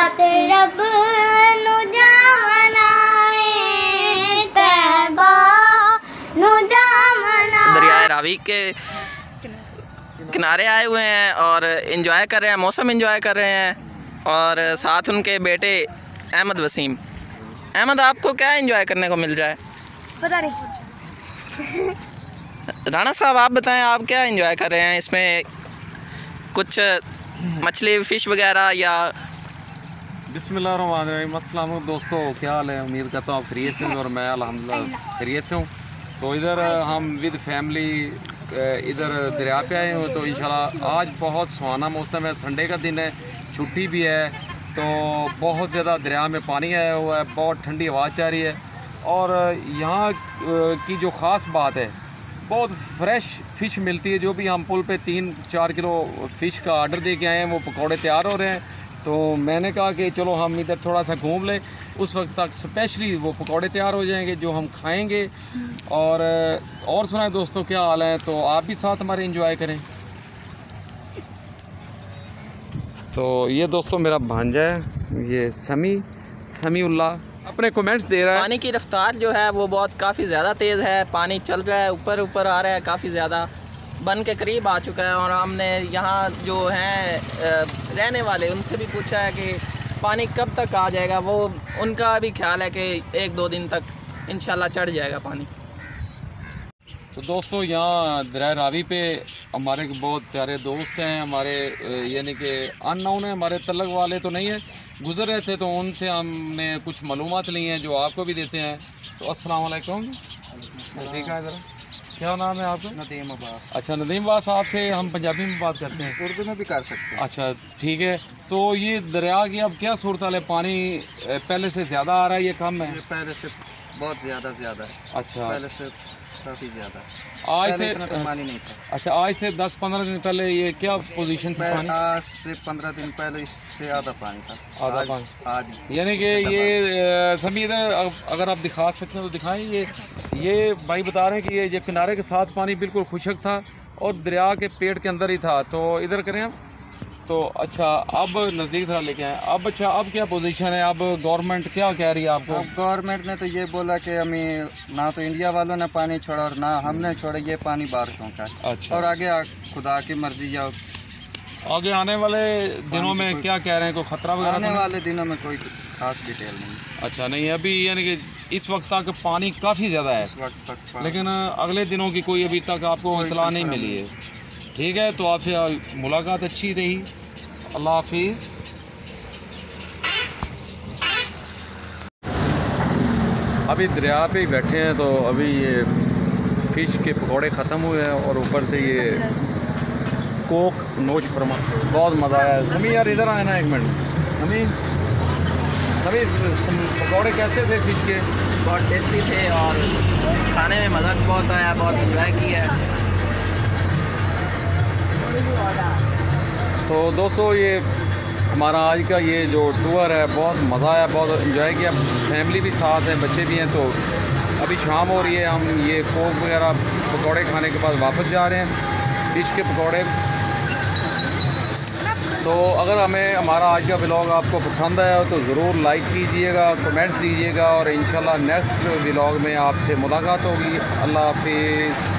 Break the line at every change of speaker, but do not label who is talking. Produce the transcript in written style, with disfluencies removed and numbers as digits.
ते रब नु जावनाए तैबा नु जावना।
दरियाए रावी के किनारे आए हुए हैं और एंजॉय कर रहे हैं, मौसम एंजॉय कर रहे हैं और साथ उनके बेटे अहमद वसीम। अहमद, आपको क्या एंजॉय करने को मिल जाए?
पता नहीं।
राणा साहब, आप बताएं, आप क्या एंजॉय कर रहे हैं इसमें? कुछ मछली फिश वगैरह या?
बिस्मिल्लाहिर्रहमानिर्रहीम। अस्सलाम वालेकुम दोस्तों, क्या हाल है? उम्मीद करता हूँ आप खैरियत से और मैं अल्हम्दुलिल्लाह खैरियत से हूँ। तो इधर हम विद फैमिली इधर दरिया पे आए हुए। तो इंशाल्लाह आज बहुत सुहाना मौसम है, संडे का दिन है, छुट्टी भी है। तो बहुत ज़्यादा दरिया में पानी आया हुआ है, बहुत ठंडी हवा चल रही है और यहाँ की जो ख़ास बात है, बहुत फ्रेश फ़िश मिलती है। जो भी हम पुल पे 3-4 किलो फ़िश का आर्डर दे के आए हैं, वो पकौड़े तैयार हो रहे हैं। तो मैंने कहा कि चलो हम इधर थोड़ा सा घूम लें, उस वक्त तक स्पेशली वो पकौड़े तैयार हो जाएंगे जो हम खाएंगे। और सुनाए दोस्तों, क्या हाल है? तो आप भी साथ हमारे एंजॉय करें। तो ये दोस्तों मेरा भांजा है, ये समीउल्लाह अपने कमेंट्स दे रहा है।
पानी की रफ्तार जो है वो बहुत काफ़ी ज़्यादा तेज़ है, पानी चल रहा है, ऊपर ऊपर आ रहा है, काफ़ी ज़्यादा बन के करीब आ चुका है। और हमने यहाँ जो हैं रहने वाले उनसे भी पूछा है कि पानी कब तक आ जाएगा। वो उनका भी ख्याल है कि 1-2 दिन तक इंशाल्लाह चढ़ जाएगा पानी।
तो दोस्तों यहाँ दरिया रावी पे हमारे बहुत प्यारे दोस्त हैं, हमारे यानी कि अननोन है, हमारे तलक वाले तो नहीं है, गुज़र रहे थे तो उनसे हमने कुछ मालूमात ली हैं जो आपको भी देते हैं। तो अस्सलाम वालेकुम। ठीक है, ज़रा क्या नाम है आपका?
नदीम अब्बास।
अच्छा, नदीम अब्बास। आपसे हम पंजाबी में बात करते हैं,
उर्दू में भी कर सकते हैं।
अच्छा ठीक है। तो ये दरिया की अब क्या सूरत है? पानी पहले से ज़्यादा आ रहा है, ये कम है?
ये पहले से बहुत ज़्यादा है।
अच्छा,
पहले से काफ़ी ज़्यादा।
आज से
इतना तो पानी नहीं था।
अच्छा, आज से 10-15 दिन पहले ये क्या पोजीशन थी पानी?
आज से 15 दिन पहले इससे आधा पानी था।
आधा पानी
आज
यानी कि ये सभी इधर अगर आप दिखा सकते हैं तो दिखाएं। ये भाई बता रहे हैं कि ये किनारे के साथ पानी बिल्कुल खुशक था और दरिया के पेट के अंदर ही था। तो इधर करें हम। तो अच्छा, अब नज़दीक से लेके आए। अब अच्छा, अब क्या पोजीशन है? अब गवर्नमेंट क्या कह रही है आपको?
अब गवर्नमेंट ने तो ये बोला कि हमें ना तो इंडिया वालों ने पानी छोड़ा और ना हमने छोड़ा, ये पानी बारिशों का।
अच्छा,
और आगे खुदा की मर्जी या
आगे आने वाले दिनों में क्या कह रहे हैं? कोई खतरा वगैरह?
आने वाले दिनों में कोई खास डिटेल नहीं।
अच्छा, नहीं अभी यानी कि इस वक्त तक पानी काफ़ी ज़्यादा है,
इस वक्त तक
लेकिन अगले दिनों की कोई अभी तक आपको इतला नहीं मिली है। ठीक है, तो आपसे मुलाकात अच्छी रही। अल्लाह हाफिज़। अभी दरिया पे ही बैठे हैं, तो अभी ये फ़िश के पकौड़े ख़त्म हुए हैं और ऊपर से ये कोक नोश फरमा, बहुत मज़ा आया। समी यार इधर आए ना एक मिनट। समी पकौड़े कैसे थे फ़िश के?
बहुत टेस्टी थे और खाने में मज़ा भी बहुत आया, बहुत इंजॉय किया।
तो दोस्तों ये हमारा आज का ये जो टूर है, बहुत मज़ा आया, बहुत इंजॉय किया। फैमिली भी साथ है, बच्चे भी हैं। तो अभी शाम हो रही है, हम ये कोक वगैरह पकौड़े खाने के बाद वापस जा रहे हैं, फ़िश के पकौड़े। तो अगर हमें हमारा आज का व्लॉग आपको पसंद आया हो तो ज़रूर लाइक कीजिएगा, कमेंट्स दीजिएगा और इंशाल्लाह नेक्स्ट व्लॉग में आपसे मुलाकात होगी। अल्लाह हाफिज़।